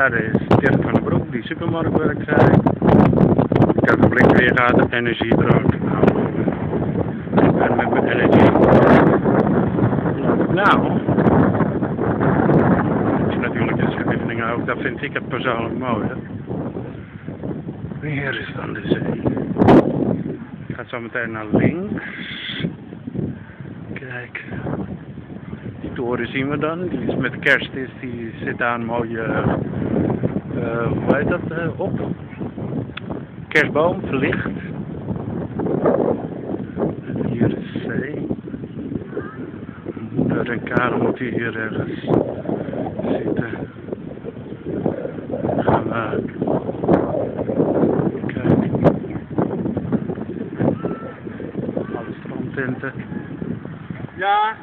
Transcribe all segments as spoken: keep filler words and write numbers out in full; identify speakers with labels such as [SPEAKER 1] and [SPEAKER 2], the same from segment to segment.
[SPEAKER 1] daar is Dirk van den Broek, die supermarktwerk zei. Ik heb een blik weer gehad op energiedrank. Nou, ik ben met mijn energie. Nou, dat is natuurlijk in Scheveningen ook, dat vind ik het persoonlijk mooi. Hè? Hier is dan de zee. Ik ga zo meteen naar links. Kijk. Die toren zien we dan. Die is met kerst is, die zit daar een mooie, uh, hoe heet dat, uh, op? Kerstboom, verlicht. En hier is zee. Moeder en Karel moeten hier ergens zitten. Gaan we... Kijk. Alle strandtenten.
[SPEAKER 2] Ja.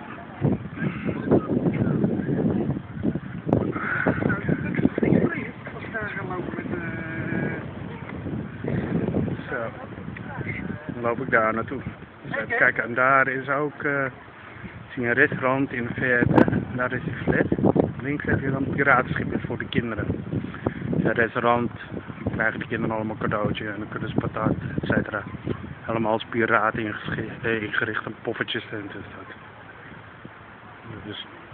[SPEAKER 1] Zo, dan loop ik daar naartoe. Dus even kijken, en daar is ook uh, zie je een restaurant in de verte. Daar is die flat. Links heb je dan een piratenschip voor de kinderen. Dus het restaurant krijgen de kinderen allemaal een cadeautje en dan kunnen ze patat, et cetera. Helemaal als piraten ingericht, een poffertjes en dus dat. Dus